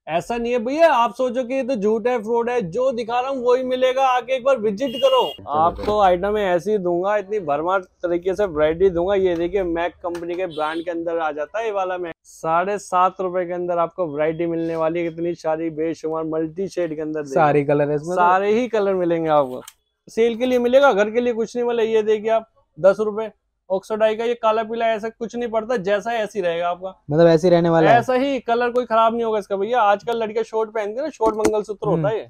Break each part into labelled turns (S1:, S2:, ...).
S1: ऐसा नहीं है भैया, आप सोचो कि ये तो झूठ है, फ्रॉड है, जो दिखा रहा हूँ वही मिलेगा, आके एक बार विजिट करो। आपको आइटम ऐसी दूंगा, इतनी भरमार तरीके से वैरायटी दूंगा। ये देखिए मैक कंपनी के ब्रांड के अंदर आ जाता है ये वाला मैक। 7.5 रुपए के अंदर आपको वैरायटी मिलने वाली है, इतनी सारी बेशुमार मल्टी शेड के अंदर।
S2: सारे कलर है इसमें,
S1: सारे ही कलर मिलेंगे आपको, सेल के लिए मिलेगा, घर के लिए कुछ नहीं मिलेगा। ये देखिए आप 10 रुपए ऑक्सीडाई का, ये काला पीला ऐसा कुछ नहीं पड़ता, जैसा है ऐसी रहेगा आपका,
S2: मतलब ऐसे ही रहने वाला है।
S1: ऐसा ही कलर कोई खराब नहीं होगा इसका भैया। आजकल लड़के शॉर्ट पहनते हैं ना, शॉर्ट मंगलसूत्र होता है ये।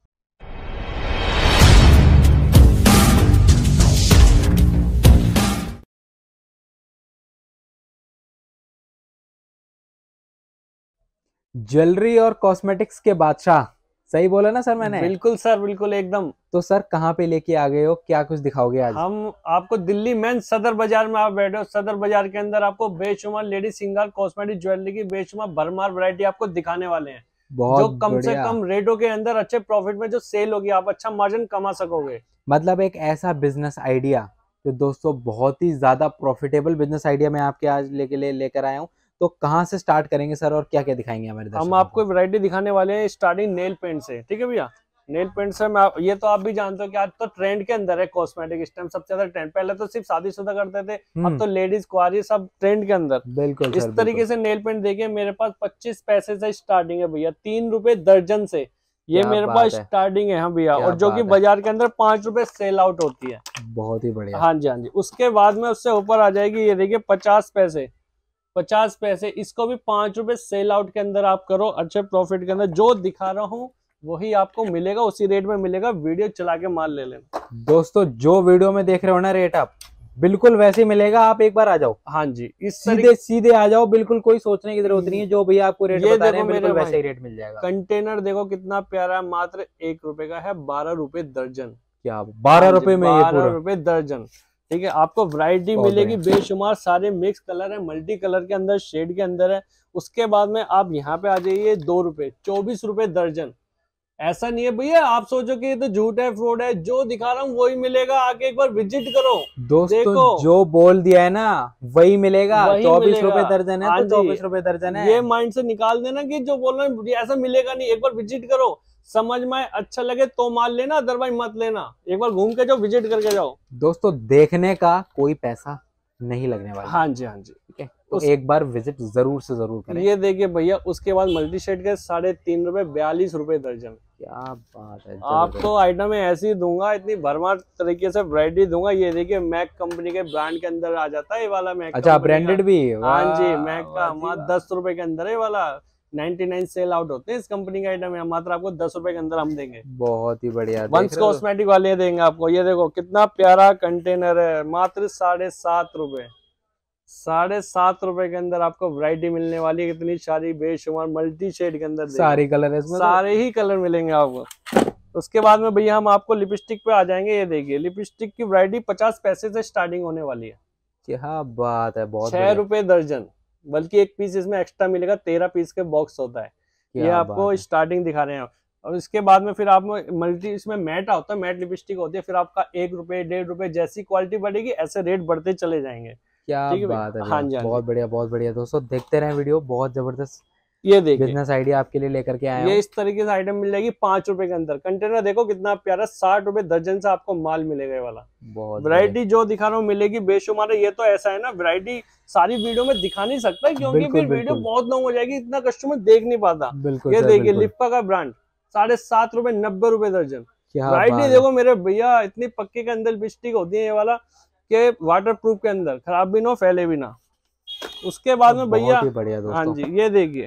S2: ज्वेलरी और कॉस्मेटिक्स के बादशाह, सही बोला ना सर मैंने?
S1: बिल्कुल सर, बिल्कुल एकदम।
S2: तो सर कहाँ पे लेके आ गए हो, क्या कुछ दिखाओगे आज?
S1: हम आपको दिल्ली मेन सदर बाजार में आप बैठे हो, सदर बाजार के अंदर आपको बेशुमार लेडीज सिंगार कॉस्मेटिक ज्वेलरी की बेशुमार भरमार वैरायटी आपको दिखाने वाले हैं, जो कम से कम रेटों के अंदर अच्छे प्रॉफिट में जो सेल होगी, आप अच्छा मार्जिन कमा सकोगे।
S2: मतलब एक ऐसा बिजनेस आइडिया जो दोस्तों बहुत ही ज्यादा प्रॉफिटेबल बिजनेस आइडिया मैं आपके आज लेकर आया हूँ। तो कहाँ से स्टार्ट करेंगे सर, और क्या क्या दिखाएंगे हमारे दर्शकों
S1: हम आपको वैरायटी दिखाने वाले हैं स्टार्टिंग नेल पेंट से, ठीक है भैया। नेल पेंट से ये तो आप भी जानते हो कि आज तो ट्रेंड के अंदर है कॉस्मेटिक, इस टाइम सबसे ज्यादा ट्रेंड। पहले तो सिर्फ शादीशुदा करते थे, अब तो लेडीज कुआरी सब ट्रेंड के अंदर।
S2: बिल्कुल
S1: इस तरीके से नेल पेंट देखिए, मेरे पास 25 पैसे से स्टार्टिंग है भैया, 3 रुपए दर्जन से ये मेरे पास स्टार्टिंग है। हाँ भैया, और जो कि बाजार के अंदर 5 रुपए सेल आउट होती है।
S2: बहुत ही बढ़िया।
S1: हाँ जी, हाँ जी। उसके बाद में उससे ऊपर आ जाएगी, ये देखिए 50 पैसे, 50 पैसे, इसको भी 5 रुपए सेल आउट के अंदर आप करो, अच्छे प्रॉफिट के अंदर। जो दिखा रहा हूँ वही आपको मिलेगा, उसी रेट में मिलेगा, वीडियो चला के माल ले लेना।
S2: दोस्तों जो वीडियो में देख रहे हो ना रेट, आप बिल्कुल वैसे ही मिलेगा, आप एक बार आ जाओ।
S1: हाँ जी, इस
S2: सीधे आ जाओ, बिल्कुल कोई सोचने की जरूरत नहीं है। जो भैया आपको रेट बता रहे हैं बिल्कुल वैसे ही रेट मिल जाएगा।
S1: कंटेनर देखो कितना प्यारा है, मात्र 1 रुपए का है, 12 रुपए दर्जन।
S2: क्या 12 रुपए में?
S1: 12 रुपए दर्जन, ठीक है। आपको वैरायटी मिलेगी बेशुमार, सारे मिक्स कलर है, मल्टी कलर के अंदर, शेड के अंदर है। उसके बाद में आप यहाँ पे आ जाइए, 2 रुपए, 24 रुपए दर्जन। ऐसा नहीं है भैया, आप सोचो कि ये तो झूठ है, फ्रॉड है, जो दिखा रहा हूँ वही मिलेगा, आके एक बार विजिट करो।
S2: दोस्तों
S1: देखो,
S2: जो बोल दिया है ना वही मिलेगा। 24 रुपए दर्जन है तो 24 रुपए दर्जन है।
S1: ये माइंड से निकाल देना कि जो बोल रहे हैं ऐसा मिलेगा नहीं। एक बार विजिट करो, समझ में अच्छा लगे तो माल लेना, अदरवाइज मत लेना। एक बार घूम के जाओ, विजिट करके जाओ।
S2: दोस्तों देखने का कोई पैसा नहीं लगने वाला।
S1: हाँ जी, हाँ जी,
S2: ठीक है। तो एक बार विजिट जरूर से जरूर करें।
S1: ये देखिए भैया, उसके बाद मल्टी शेड के 3.5 रुपए, 42 रुपए दर्जन।
S2: क्या बात है,
S1: आपको आइटम में ऐसी दूंगा, इतनी भरमार तरीके से वैरायटी दूंगा। ये देखिए मैक कंपनी के ब्रांड के अंदर आ जाता है ये वाला मैक।
S2: अच्छा, ब्रांडेड भी?
S1: हाँ जी, मैक का मात्र 10 रुपए के अंदर है वाला। 99 सेल आउट होते हैं इस कंपनी का आइटम है, मात्र आपको 10 रुपए के अंदर हम देंगे।
S2: बहुत ही बढ़िया।
S1: वंश कॉस्मेटिक वाले देंगे आपको। ये देखो कितना प्यारा कंटेनर है, मात्र 7.5 रुपए। 7.5 रुपए के अंदर आपको वैरायटी मिलने वाली है, कितनी सारी बेशुमार मल्टी शेड के अंदर।
S2: सारे कलर है इसमें,
S1: सारे ही कलर मिलेंगे आपको। उसके बाद में भैया हम आपको लिपस्टिक पे आ जाएंगे। ये देखिए लिपस्टिक की वैरायटी 50 पैसे से स्टार्टिंग होने वाली है।
S2: क्या बात है, बहुत
S1: 6 रुपए दर्जन, बल्कि एक पीस इसमें एक्स्ट्रा मिलेगा, 13 पीस के बॉक्स होता है। ये आपको स्टार्टिंग दिखा रहे हैं। और इसके बाद में फिर आप मल्टी, इसमें मैट होता है, मैट लिपस्टिक होती है। फिर आपका 1 रुपए, 1.5 रुपए, जैसी क्वालिटी बढ़ेगी ऐसे रेट बढ़ते चले जाएंगे।
S2: क्या बात है।
S1: हाँ जी,
S2: बहुत बढ़िया, बहुत बढ़िया। दोस्तों देखते रहे वीडियो, बहुत जबरदस्त
S1: ये देखिए
S2: बिजनेस आइडिया आपके लिए लेकर के आया हूं।
S1: ये इस तरीके से आइटम मिल जाएगी 5 रुपए के अंदर। कंटेनर देखो कितना प्यारा, 60 रुपए दर्जन से आपको माल मिलेगा ये वाला। वैरायटी जो दिखा रहा हूँ मिलेगी बेशुमार। ये तो ऐसा है ना, वैरायटी सारी वीडियो में दिखा नहीं सकता, क्योंकि फिर वीडियो बहुत लॉन्ग हो जाएगी, इतना कस्टमर देख नहीं पाता। ये देखिए लिप्पा का ब्रांड, 7.5 रुपए, 90 रुपए दर्जन। वैरायटी देखो मेरे भैया, इतनी पक्के के अंदर लिपस्टिक होती है ये वाला, के वाटर प्रूफ के अंदर, खराब भी ना हो, फैले भी ना। उसके बाद में भैया, हाँ जी, ये देखिए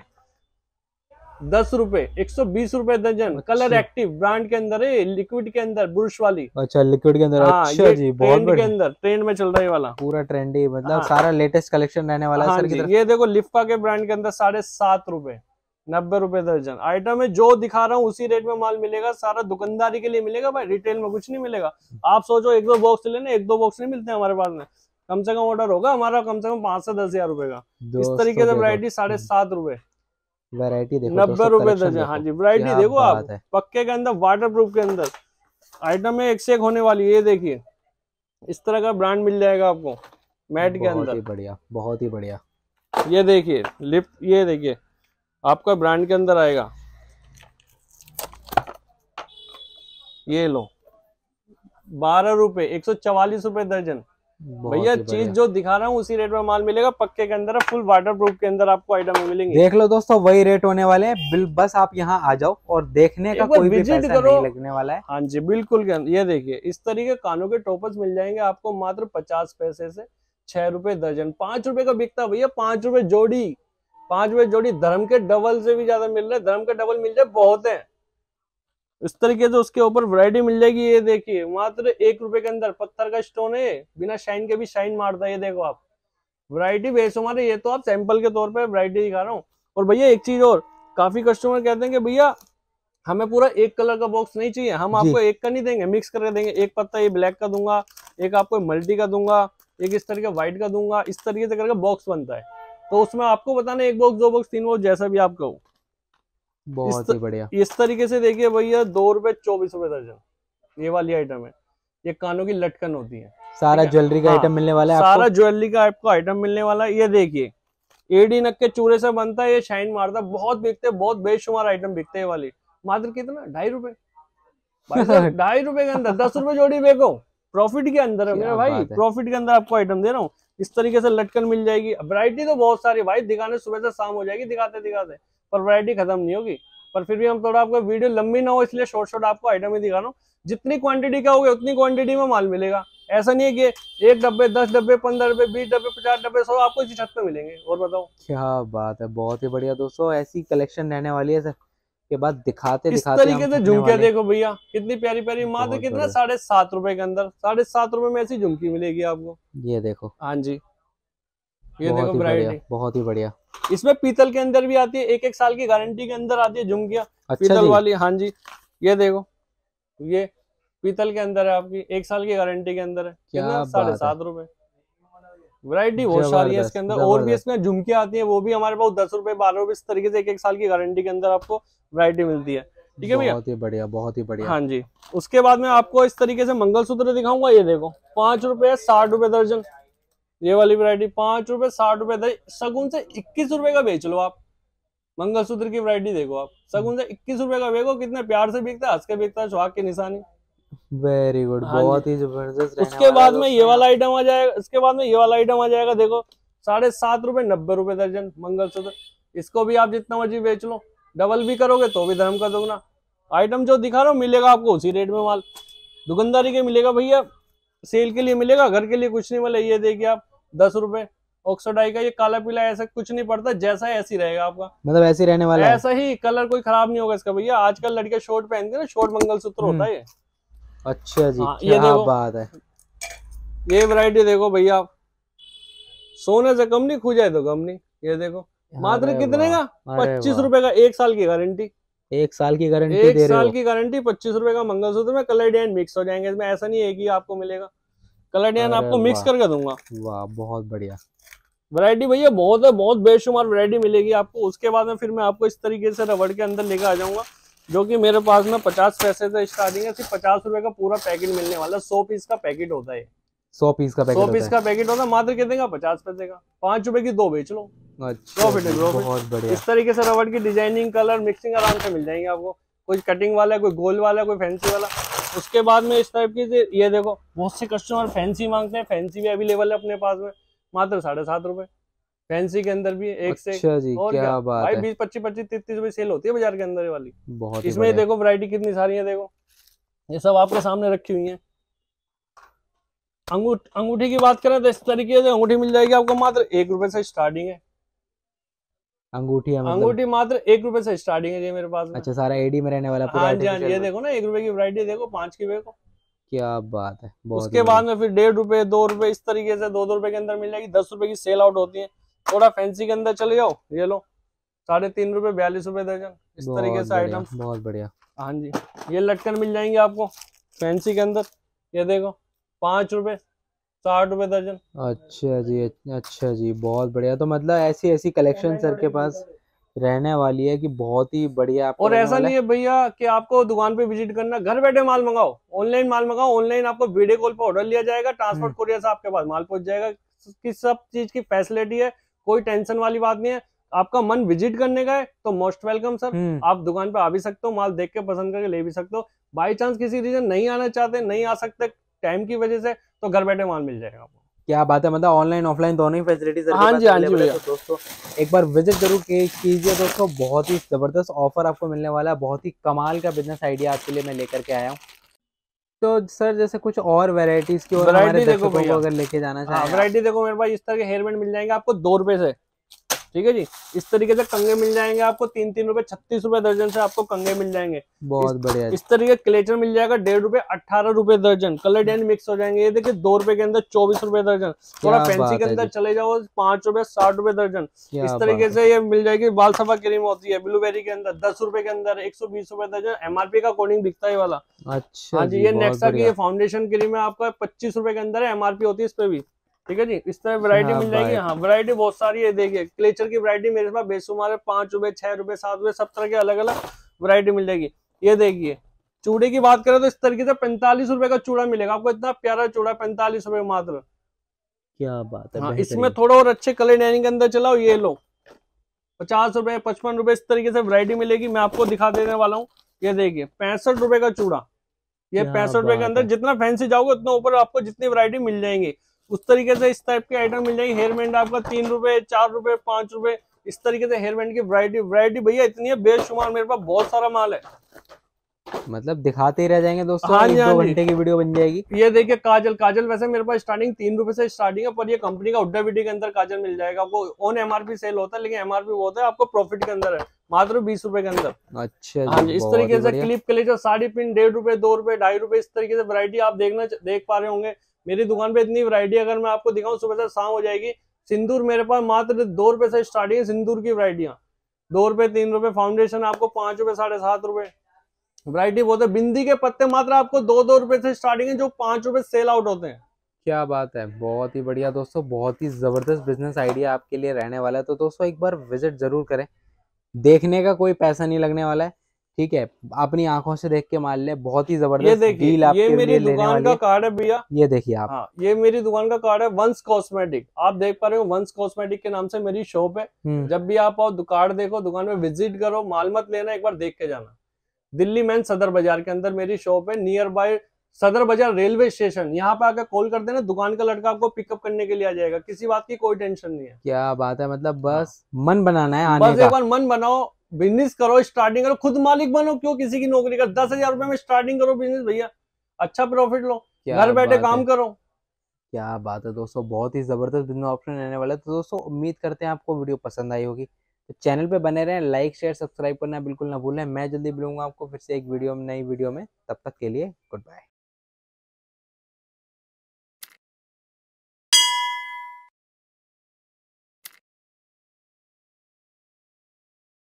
S1: 10 रुपए, 120 रुपए दर्जन। कलर एक्टिव ब्रांड के अंदर है, लिक्विड के अंदर, बुरुश वाली।
S2: अच्छा, लिक्विड के अंदर। अच्छा जी, बहुत
S1: ट्रेंड के अंदर, ट्रेंड में चल रहा है वाला,
S2: पूरा ट्रेंडी, मतलब सारा लेटेस्ट कलेक्शन रहने वाला है सर की तरफ।
S1: ये देखो लिप्पा के ब्रांड के अंदर 7.5 रुपए, 90 रुपए दर्जन। आइटम है जो दिखा रहा हूँ उसी रेट में माल मिलेगा, सारा दुकानदारी के लिए मिलेगा भाई, रिटेल में कुछ नहीं मिलेगा। आप सोचो 1-2 बॉक्स लेने, 1-2 बॉक्स नहीं मिलते हमारे पास में, कम से कम ऑर्डर होगा हमारा कम से कम 5 से 10 हजार रुपए का। इस तरीके से वैरायटी 7.5 रुपए,
S2: वैरायटी देखो,
S1: 90 रुपए दर्जन। हाँ जी, वैरायटी देखो आप, पक्के के अंदर, वाटर प्रूफ के अंदर आइटम में एक से एक होने वाली है। ये देखिए इस तरह का ब्रांड मिल जाएगा आपको मैट के अंदर।
S2: बहुत ही बढ़िया, बहुत ही बढ़िया।
S1: ये देखिए लिप, ये देखिए आपका ब्रांड के अंदर आएगा। ये लो 12 रुपए, 144 रुपए दर्जन। भैया चीज जो दिखा रहा हूँ उसी रेट में माल मिलेगा, पक्के के अंदर, फुल वाटर प्रूफ के अंदर आपको आइटम मिलेंगे।
S2: देख लो दोस्तों, वही रेट होने वाले हैं। बस आप यहाँ आ जाओ और देखने का कोई भी पैसा नहीं लगने वाला है।
S1: हाँ जी बिल्कुल। ये देखिए इस तरीके कानों के टॉपर्स मिल जाएंगे आपको मात्र 50 पैसे से 6 रुपए दर्जन। 5 रुपए का बिकता है भैया, 5 रुपए जोड़ी, 5 रुपए जोड़ी। धर्म के डबल से भी ज्यादा मिल रहा है, धर्म के डबल मिल जाए बहुत है। इस तरीके से उसके ऊपर वैरायटी मिल जाएगी। ये देखिए मात्र 1 रुपए के अंदर पत्थर का स्टोन है, बिना शाइन के भी शाइन मारता है। ये देखो आप वैरायटी बेशुमार है। ये तो आप सैंपल के तौर पे वैरायटी दिखा रहा हूँ। और भैया एक चीज और, काफी कस्टमर कहते हैं कि भैया हमें पूरा एक कलर का बॉक्स नहीं चाहिए, हम आपको एक का नहीं देंगे, मिक्स करके देंगे। एक पत्ता ये ब्लैक का दूंगा, एक आपको मल्टी का दूंगा, एक इस तरीके व्हाइट का दूंगा। इस तरीके से करके बॉक्स बनता है। तो उसमें आपको बताना 1 बॉक्स 2 बॉक्स 3 बॉक्स जैसा भी आप कहो।
S2: बहुत ही बढ़िया।
S1: इस तरीके से देखिए भैया 2 रुपए 24 रुपए दर्जन ये वाली आइटम है। ये कानों की लटकन होती है।
S2: सारा ज्वेलरी का आइटम मिलने वाला है
S1: सारा
S2: आपको।
S1: ज्वेलरी का आपको आइटम मिलने वाला है। ये देखिए एडी नग के चूड़े से बनता है, ये शाइन मारता है, बहुत बिकते हैं, बहुत बेशुमार आइटम बिकते हैं वाली। मात्र कितना 2.5 रुपए 2.5 रुपए के अंदर 10 रुपए जोड़ी बेको, प्रॉफिट के अंदर है मेरा भाई, प्रॉफिट के अंदर आपको आइटम दे रहा हूँ। इस तरीके से लटकन मिल जाएगी। वैरायटी तो बहुत सारी भाई, दिखाने सुबह से शाम हो जाएगी दिखाते दिखाते, पर वैरायटी खत्म नहीं होगी। पर फिर भी हम थोड़ा आपको वीडियो लंबी ना हो इसलिए शॉर्ट आपको आइटम ही दिखा रहा हूँ। जितनी क्वांटिटी का होगा उतनी क्वांटिटी में माल मिलेगा। ऐसा नहीं है कि 1 डब्बे 10 डब्बे 15 डब्बे 20 डब्बे 50 डब्बे 100 आपको इसी छत पे मिलेंगे। और बताओ
S2: क्या बात है, बहुत ही बढ़िया दोस्तों। ऐसी कलेक्शन रहने वाली है सर के बाद दिखाते
S1: इस तरीके से झुमकियां देखो भैया कितनी प्यारी प्यारी, मात्र कितना 7.5 रुपए के अंदर, 7.5 रुपए में ऐसी झुमकी मिलेगी आपको।
S2: ये देखो,
S1: हाँ जी ये देखो वैरायटी
S2: बहुत ही बढ़िया।
S1: इसमें पीतल के अंदर भी आती है, 1-1 साल की गारंटी के अंदर आती है झुमकियां।
S2: अच्छा
S1: पीतल वाली। हाँ जी ये देखो ये पीतल के अंदर है, आपकी 1 साल की गारंटी के अंदर है। कितना 7.5 रुपए। वैरायटी बहुत सारी है इसके अंदर। और भी इसमें झुमकियां आती है, वो भी हमारे पास 10 रुपए 12 रुपए इस तरीके से 1-1 साल की गारंटी के अंदर आपको वैरायटी मिलती है। ठीक है भैया,
S2: बहुत ही बढ़िया, बहुत ही बढ़िया।
S1: हाँ जी उसके बाद में आपको इस तरीके से मंगलसूत्र दिखाऊंगा। ये देखो 5 रुपए 60 रुपए दर्जन। ये वाली वैरायटी 5 रुपए 60 रुपए दर्जन। शगुन से 21 रुपए का बेच लो आप। मंगलसूत्र की वैरायटी देखो आप, शगुन से 21 रुपए का बेचो, कितने प्यार से बिकता है, हंस के बिकता है, सुहाग की निशानी।
S2: वेरी गुड, बहुत ही जबरदस्त।
S1: उसके बाद में ये वाला आइटम आ जाएगा, इसके बाद में ये वाला आइटम आ जाएगा। देखो 7.5 रुपए 90 रुपए दर्जन मंगलसूत्र। इसको भी आप जितना मर्जी बेच लो, डबल भी करोगे तो भी धर्म का दोगुना। आइटम जो दिखा रहा हूँ मिलेगा आपको उसी रेट में माल, दुकानदारी के मिलेगा भैया, सेल के लिए मिलेगा, घर के लिए कुछ नहीं मिले। ये देखिए आप 10 रुपए ऑक्सीडाइज का, ये काला पीला ऐसा कुछ नहीं पड़ता, जैसा है ऐसे ही रहेगा आपका,
S2: मतलब ऐसे ही रहने वाला है,
S1: ऐसा ही कलर कोई खराब नहीं होगा इसका भैया। आजकल लड़के शॉर्ट पहनते हैं ना, शॉर्ट मंगलसूत्र होता है ये।
S2: अच्छा जी,
S1: हाँ,
S2: क्या बात है।
S1: ये वैरायटी देखो भैया, सोने से कम नहीं, खो जाए तो कम नहीं। ये देखो मात्र कितने का 25 रुपए का, 1 साल की गारंटी।
S2: 1 साल की गारंटी
S1: दे रहे हो? 1
S2: साल
S1: की गारंटी 25 रुपए का मंगलसूत्र में कलर डिजाइन मिक्स हो जाएंगे इसमें। ऐसा नहीं है कि आपको मिलेगा, कलर डिजाइन आपको मिक्स करके दूंगा।
S2: वाह बहुत बढ़िया
S1: वैरायटी भैया बहुत है, बहुत बेशुमार वैरायटी मिलेगी आपको। उसके बाद में फिर मैं आपको इस तरीके से रबड़ के अंदर लेकर आ जाऊंगा, जो कि मेरे पास में 50 पैसे से स्टार्टिंग है। सिर्फ 50 रुपए का पूरा पैकेट मिलने वाला, 100 पीस का पैकेट होता है।
S2: 100 पीस का पैकेट,
S1: 100 पीस का पैकेट होता है। मात्र कितने का 50 पैसे का, 5 रुपए की 2 बेच लो।
S2: अच्छा,
S1: बहुत बढ़िया। इस तरीके से रबड़ की डिजाइनिंग कलर मिक्सिंग आराम से मिल जाएंगे आपको। कोई कटिंग वाला, कोई गोल वाला, कोई फैंसी वाला। उसके बाद में इस टाइप की, ये देखो बहुत से कस्टमर फैंसी मांगते हैं, फैंसी भी अवेलेबल है अपने पास में, मात्र 7.5 रुपए। फैंसी के अंदर भी एक से
S2: जी, और क्या बात
S1: भाई
S2: है।
S1: 20 25 25 30 रुपए सेल होती है बाजार के अंदर ये वाली।
S2: बहुत
S1: इसमें देखो वैरायटी कितनी सारी है, देखो ये सब आपके सामने रखी हुई है। अंगूठी की बात करें तो इस तरीके से अंगूठी मिल जाएगी आपको, मात्र 1 रुपए से स्टार्टिंग है अंगूठी मात्र 1 रुपए से स्टार्टिंग है ये मेरे पास में।
S2: अच्छा, सारा एडी में रहने वाला पूरा।
S1: हाँ जी, ये देखो ना 1 रुपए की वैरायटी देखो, 5 की देखो,
S2: क्या बात है।
S1: उसके बाद में फिर 1.5 रुपए 2 रुपए इस तरीके से 2-2 रुपए के अंदर मिल जाएगी। 10 रुपए की सेल आउट होती है। थोड़ा फैंसी के अंदर चले जाओ, ये लो 3.5 रुपए 42 रुपए दर्जन। इस तरीके से आइटम
S2: बहुत बढ़िया।
S1: हाँ जी, ये लटकन मिल जाएंगे आपको फैंसी के अंदर। ये देखो 5 रुपए 60 रुपए दर्जन।
S2: अच्छा जी, बहुत बढ़िया। तो मतलब ऐसी ऐसी कलेक्शन सर के पास रहने वाली है कि बहुत ही बढ़िया।
S1: और ऐसा नहीं है भैया कि आपको दुकान पे विजिट करना, घर बैठे माल मंगाओ, ऑनलाइन माल मंगाओ। ऑनलाइन आपको वीडियो कॉल पे ऑर्डर लिया जाएगा, ट्रांसपोर्ट कुरियर से आपके पास माल पहुंच जाएगा। किस सब चीज की फैसिलिटी है, कोई टेंशन वाली बात नहीं है। आपका मन विजिट करने का है तो मोस्ट वेलकम सर, आप दुकान पे आ भी सकते हो, माल देख के पसंद करके ले भी सकते हो। बाई चांस किसी रीजन नहीं आना चाहते, नहीं आ सकते टाइम की वजह से, तो घर बैठे माल मिल जाएगा आपको।
S2: क्या बात है, मतलब ऑनलाइन ऑफलाइन दोनों ही फैसिलिटीज
S1: हाँ जी भैया।
S2: तो दोस्तों एक बार विजिट जरूर कीजिए दोस्तों, बहुत ही जबरदस्त ऑफर आपको मिलने वाला है, बहुत ही कमाल का बिजनेस आइडिया आपके लिए मैं लेकर के आया हूँ। तो सर जैसे कुछ और वैरायटीज की और हमारे दर्शकों को अगर लेके जाना चाहें।
S1: वैरायटी देखो मेरे पास इस तरह के हेयर बैंड मिल जाएंगे आपको 2 रुपए से, ठीक है जी। इस तरीके से कंगे मिल जाएंगे आपको 3-3 रुपए, 36 रुपए दर्जन से आपको कंगे मिल जाएंगे।
S2: बहुत बढ़िया।
S1: इस तरीके क्लेचर मिल जाएगा 1.5 रुपए, 18 रुपए दर्जन। कलर एंड मिक्स हो जाएंगे। ये देखिए 2 रुपए के अंदर 24 रुपए दर्जन। थोड़ा फैंसी के अंदर चले जाओ 5 रुपए, 60 रुपए दर्जन। इस तरीके से ये मिल जाएगी। बाल सफा क्रीम होती है ब्लूबेरी के अंदर 10 रुपए के अंदर 120 रुपए दर्जन। MRP का कोडिंग बिकता है वाला।
S2: अच्छा
S1: हाँ जी। ये नेक्सा की फाउंडेशन क्रीम है आपका 25 रुपए के अंदर है, MRP होती है इस पे भी, ठीक है जी। इस तरह वैरायटी मिल जाएगी। हाँ वैरायटी बहुत सारी है। देखिए क्लेचर की वैरायटी मेरे पास बेशुमार है, 5 रुपए, 6 रुपए, 7 रुपए, सब तरह के अलग अलग वैरायटी मिल जाएगी। ये देखिए चूड़े की बात करें तो इस तरीके से 45 रुपए का चूड़ा मिलेगा आपको। इतना प्यारा चूड़ा 45 रुपए मात्र।
S2: क्या बात है।
S1: हाँ इसमें थोड़ा और अच्छे कलर डिजाइनिंग के अंदर चलाओ, ये लो 50 रुपए, 55 रुपए, इस तरीके से वैरायटी मिलेगी। मैं आपको दिखा देने वाला हूँ। ये देखिए 65 रुपए का चूड़ा। ये 65 रुपए के अंदर जितना फैंसी जाओगे उतना ऊपर आपको जितनी वैरायटी मिल जाएंगी। उस तरीके से इस टाइप के आइटम मिल जाएंगे। हेयर बैंड आपका 3 रुपए, 4 रुपए, 5 रुपए, इस तरीके से हेयर बैंड की वैरायटी भैया इतनी है बेशुमार। मेरे पास बहुत सारा माल है,
S2: मतलब दिखाते ही रह जाएंगे दोस्तों।
S1: हाँ
S2: 1-2 घंटे की वीडियो बन जाएगी।
S1: ये देखिए काजल वैसे मेरे पास स्टार्टिंग 3 रुपए से स्टार्टिंग है, पर ये कंपनी का हुड्डा विडी के अंदर काजल मिल जाएगा आपको। ऑन MRP सेल होता है, लेकिन MRP वो होता है आपको प्रॉफिट के अंदर है, मात्र 20 रुपए के अंदर।
S2: अच्छा
S1: हाँ जी। इस तरीके से क्लिप क्लेचर साड़ी पिन 1.5 रुपए, 2 रुपए, 2.5 रुपए, इस तरीके से वैरायटी आप देख पा रहे होंगे। मेरी दुकान पे इतनी वैरायटी अगर मैं आपको दिखाऊं सुबह से शाम हो जाएगी। सिंदूर मेरे पास मात्र 2 रुपए से स्टार्टिंग है। सिंदूर की वैरायटियां 2 रुपए, 3 रुपए। फाउंडेशन आपको 5 रुपए, 7.5 रुपए। वैरायटी बहुत है। बिंदी के पत्ते मात्र आपको 2-2 रुपए से स्टार्टिंग है, जो 5 रुपए सेल आउट होते हैं।
S2: क्या बात है, बहुत ही बढ़िया दोस्तों, बहुत ही जबरदस्त बिजनेस आइडिया आपके लिए रहने वाला है। तो दोस्तों एक बार विजिट जरूर करें, देखने का कोई पैसा नहीं लगने वाला है, ठीक है। अपनी आंखों से देख के मान ले, बहुत ही जबरदस्त डील आपके लिए लेने वाली है।
S1: ये मेरी दुकान का कार्ड है भैया,
S2: ये देखिए आप।
S1: हाँ ये मेरी दुकान का कार्ड है वंश कॉस्मेटिक। आप देख पा रहे हो वंश कॉस्मेटिक के नाम से मेरी शॉप है। जब भी आप आओ कार्ड देखो, दुकान में विजिट करो, माल मत लेना, एक बार देख के जाना। दिल्ली मेन सदर बाजार के अंदर मेरी शॉप है, नियर बाय सदर बाजार रेलवे स्टेशन। यहाँ पे आकर कॉल कर देना, दुकान का लड़का आपको पिकअप करने के लिए आ जाएगा। किसी बात की कोई टेंशन नहीं है।
S2: क्या बात है, मतलब बस मन बनाना है आने
S1: बस एक बार मन बनाओ, बिजनेस करो, स्टार्टिंग करो, खुद मालिक बनो। क्यों किसी की नौकरी कर? 10,000 रुपए में स्टार्टिंग करो बिजनेस भैया, अच्छा प्रॉफिट लो, घर बैठे काम करो।
S2: क्या बात है दोस्तों, बहुत ही जबरदस्त बिजनेस ऑप्शन रहने वाला है। तो दोस्तों उम्मीद करते हैं आपको वीडियो पसंद आई होगी। तो चैनल पे बने रहें, लाइक शेयर सब्सक्राइब करना बिल्कुल ना भूलें। मैं जल्दी मिलूंगा आपको फिर से एक वीडियो में, नई वीडियो में। तब तक के लिए गुड बाय।